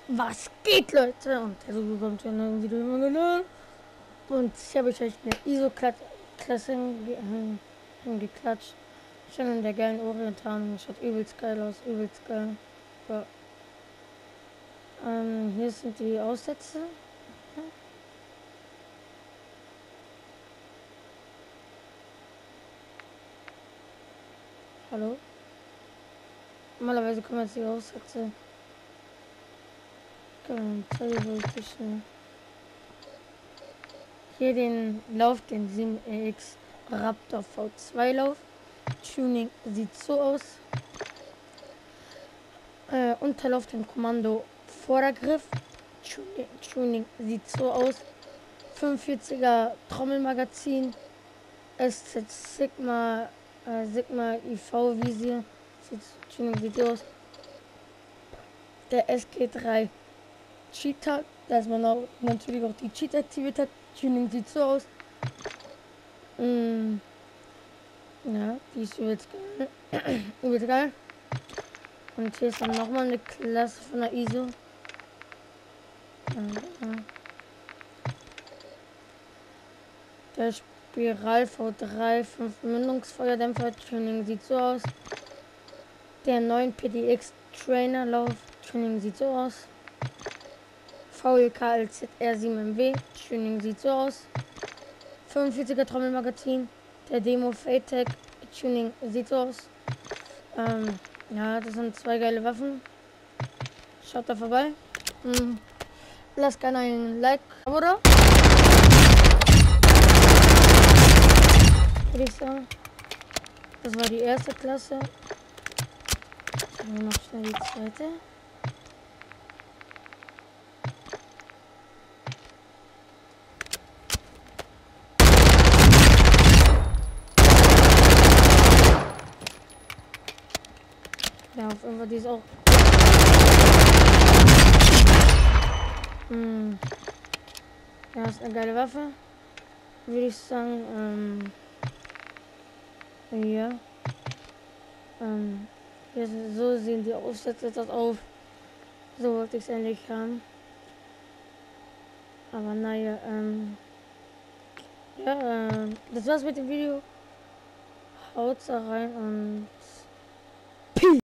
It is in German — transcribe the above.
Was geht, Leute? Und herzlich willkommen zu einem neuen Video im Kanal. Und ich habe euch eine ISO-Klasse hingeklatscht. Schon in der geilen Orientarnung. Schaut übelst geil aus, übelst geil. Ja. Hier sind die Aussätze. Ja. Hallo? Normalerweise kommen jetzt die Aussätze. Hier den Lauf, den 7RX Raptor V2 Lauf. Tuning sieht so aus. Unterlauf den Kommando Vordergriff. Tuning sieht so aus. 45er Trommelmagazin. SZ Sigma IV Visier. Tuning sieht so aus. Der SG3 Cheetah, dass man auch natürlich auch die Cheat aktiviert hat. Tuning sieht so aus. Ja, die ist übelst geil. Übelst geil. Und hier ist dann nochmal eine Klasse von der ISO. Der Spiral V3 5 Mündungsfeuerdämpfer Tuning sieht so aus. Der 9 PDX Trainer Lauf Tuning sieht so aus. VLK als R7MW Tuning sieht so aus. 45er Trommelmagazin. Der Demo Fatec Tuning sieht so aus. Ja, das sind zwei geile Waffen. Schaut da vorbei. Lasst gerne ein Like, oder? Würde ich sagen. Das war die erste Klasse. Jetzt haben wir noch schnell die zweite. Ja, auf jeden Fall die ist auch. Ja, ist eine geile Waffe. Würde ich sagen, ja. So sehen die Aufsätze das auf. So wollte ich es endlich haben. Aber naja, ja, das war's mit dem Video. Haut rein und